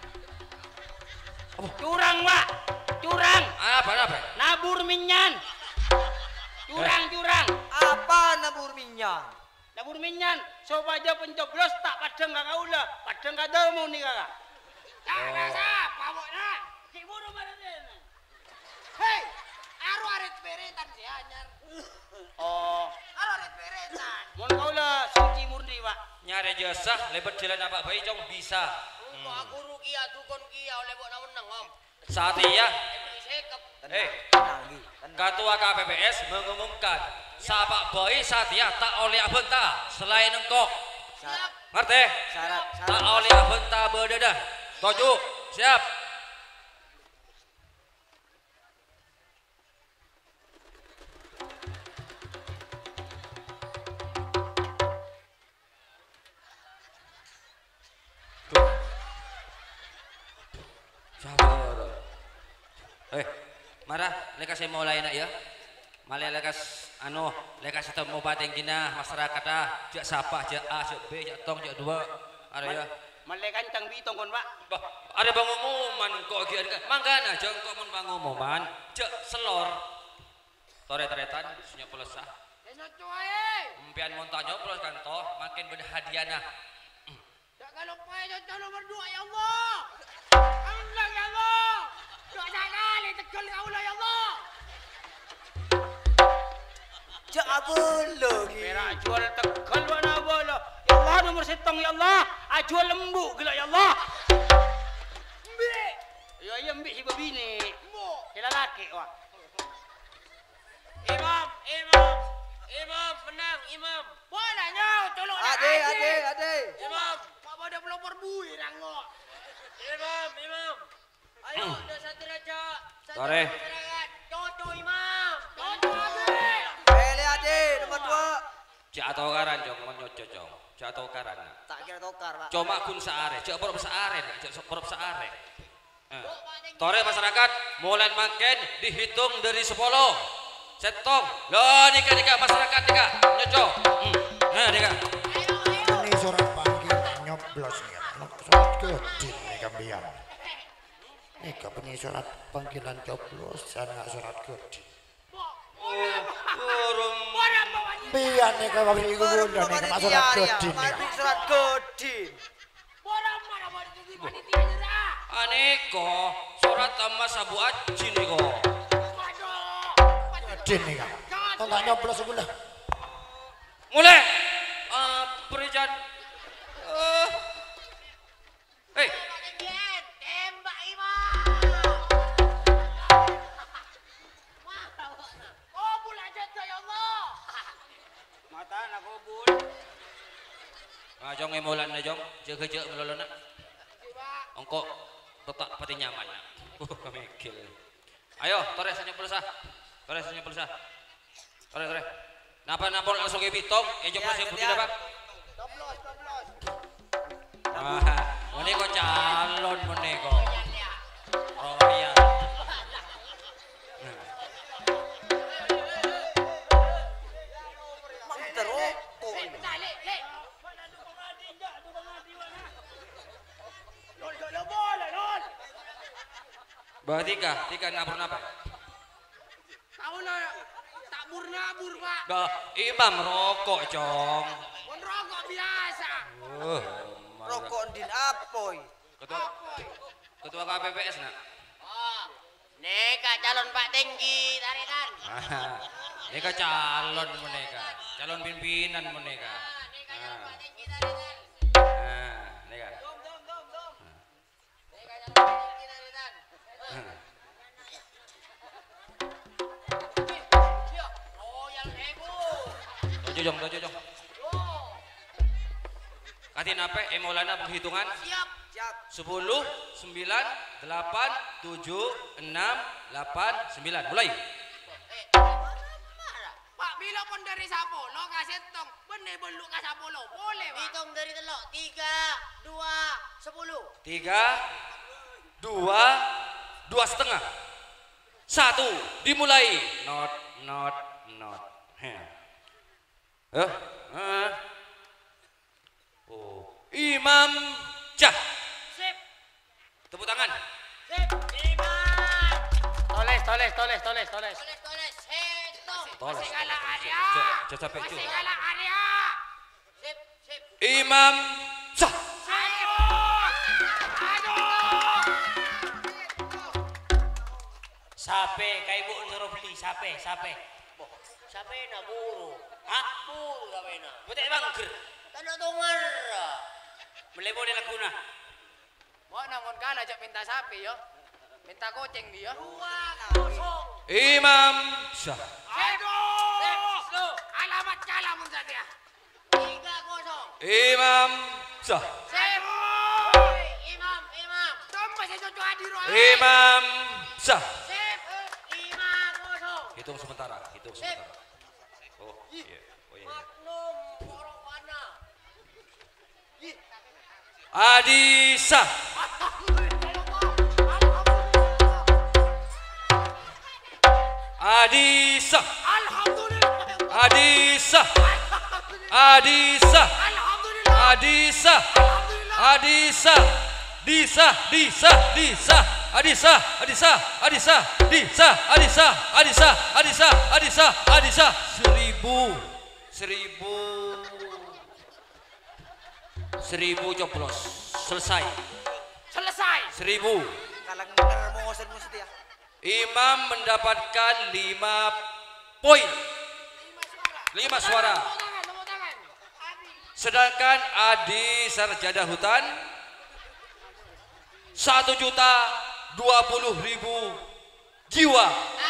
Curang, Pak. Curang. Apa? Nabur minyan. Curang. Apa nabur minyak? Nabur minyan. Supaya pencoblos tak padang kakak ulah. Padang kadamu nih kakak. Tak rasa, pawoknya. Cik buru mana dia? Hei, aru arit beretan si anyar. Oh. Aru arit beretan. Mun kau lah suci murni, Pak. Nyari jasa lebat jalan apa bayi jong bisa. Engko aku rukia tukon kia oleh buat menang om. Saat iya, Sekep. Tenang, Gi. Tenang. Ketua KPPS mengumumkan sapak bayi saat iya tak oleh abenta selain engkok. Siap. Ngerti? Syarat. Tak oleh abenta berdedah. Tujuh, siap. Marah, lekas saya mulai nak ya. Malah lekas lekas kita mau bateng gina masyarakat dah. Jak sapa, jak A, jak B, jak tong, jak dua. Ada ya. Malai kancang bitong kon, Pak. Bah, ada pengumuman kok gian kan. Mangkana jeng kok mun pengumuman, jak selor. Tore-toretan sunya pelesah. Enak cuy. Empian mun tak nyoblos kan toh, makin berhadiah nah. Jangan lupa ya nomor 2 ya Allah. Allah ya Allah. Doa sana Tegal ya Allah ya Allah. Jak bolo Gi. Merah jual Tegal mana bola. Ya Allah nomor setong ya Allah. Ajual lembu gila ya Allah. Mbik. Ya mbik si babini. Mbok. Kira laki wah. Imam menang imam. Boleh nyau tolong Ade. Imam. Pak pada belum berbui rangok. Imam. Ayo dosa teraja. Tore. Coco imam. Coco abis. Pele ade nomor 2. Jak atau karan jong mun nyoco jong. Jak atau karan. Tak kira tokar, Pak. Cuma kun saare, jak porop saare, jak porop saare. Tore masyarakat mulai makin dihitung dari 10. Setong. Loh nikah masyarakat nikah. Nyoco. Nikah. Ini surat panggilan nyoblos nih. Surat kedin nih kambian. Ini punya surat panggilan coblos, nggak surat kedin. Burung. Biar nih kalau beli gue udah nih ke surat kedin nih. Surat kedin. Aneko surat sama sabu aji nih kok. Kedin nih kan. Nggak nyoblos sebelah. Mulai. Perijan. Hei. Tembak imam. Kabul aja ya Allah. Mata nak kubul. Jong emulan na jong. Jaga melolo na. Ongko tetap pati nyaman na. Kami kill. Ayo, tore sanya pulsa. Tore. Napa langsung ke bitong? Jong masih budi dapat. Doblos. Meneko calon meneko. Royal. Mang teruk. Berarti tiga nabur napa? Kau nak tak nabur pak. Imam rokok jong. Pun rokok biasa. Rokok din apoy. Ketua KPPS nak. Oh, neka calon Pak Tenggi tarikan. Neka calon meneka, calon pimpinan meneka. Neka calon Pak Tenggi tarikan. Neka Jojong, jojong. Katin apa? Maulana penghitungan. Siap. Siap. 10, 9, 8, 7, 6, 8, 9. Mulai. Pak bila pun dari sapolo kasih tong bener beluk ka sapolo boleh Pak. Hitung dari telok 3, 2, 10. 3, 2, 2,5. 1, dimulai. Not. Oh, Imam Jah. Sip. Tepuk tangan. Sip. Iman. Toles. Toles. Hitung. Tolong. Segala area. Capek cuy. Segala area. Sip. Imam Jah. Sape kai bu nyuruh beli sape. Siapa nak buru? Hah? Buru siapa nak? Buat bangker. Tak ada tungar. Melebo dia laguna. Mau namun kala ajak minta sapi yo. Minta kucing dia. 2-0. Imam Jah. Aduh. Alamat kalah mun saja. 3-0. Imam Jah. Sip. Imam. Tomba saya cucu adiro. Imam Jah. Sip. 5-0. Hitung sementara. Oh, iya. Magnum. Borok mana? Adisa. Adisa. Alhamdulillah. Adisa. Adisa. Alhamdulillah. Adisa. Adisa. Disa. Disa. Disa. Adisa. Adisa. Adisa. Disa. Adisa. Adisa. Adisa. Adisa. Adisa. 1000 coblos. Selesai. 1000. Kalang bener mau ngosen mesti ya. Imam mendapatkan 5 poin. 5 suara. Tepuk tangan. Sedangkan Adi Sarjana Hutan 1.020.000 jiwa.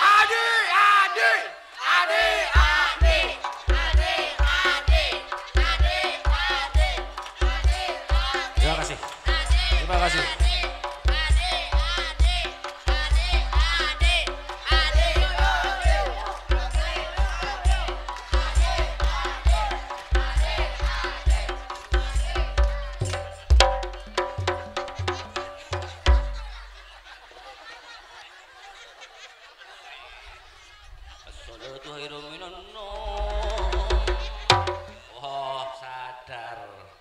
Terima kasih. Terima kasih. As-salatu khairun minan naum. Oh, sadar.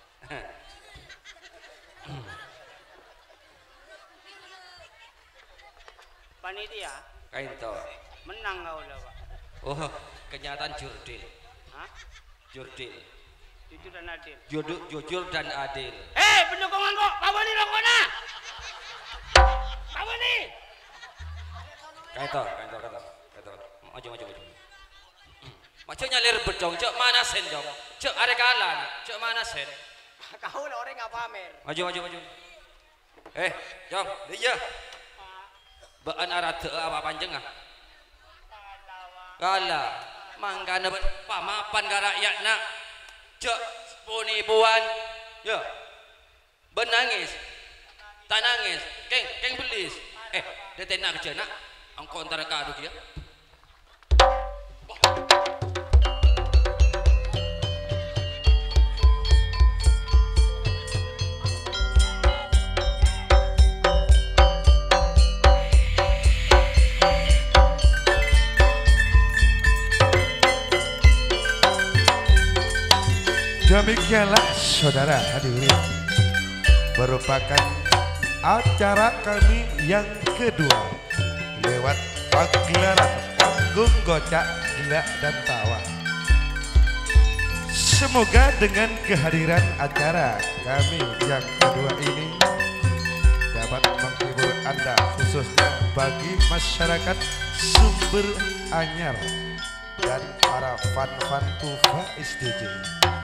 Panitia Kainto. menang kau lah Pak. Oh, kenyataan jurdil. Hah? Jurdil. Jujur dan adil. Jujur dan adil. Pendukungan kok. Bawa ni rokoknya. Bawa ni. Kainto. Maju. Macam nyalir berjong, cek mana sen jong. Cek are kalan, cek mana sen. Kau lah orang nggak pamer. Maju. Jong, dia. Baan arah apa panjang ah? Kala, mangkana pamapan ka rakyat nak. Cek punipuan, ya. Benangis, tak nangis, keng belis. Dia tenak kerja nak. Angkau antara kadu dia. Demikianlah saudara hadirin, merupakan acara kami yang kedua lewat pagelaran panggung gocak gila dan tawa. Semoga dengan kehadiran acara kami yang kedua ini dapat menghibur Anda, khususnya bagi masyarakat Sumber Anyar dan para fan-fan Tufa SDJ.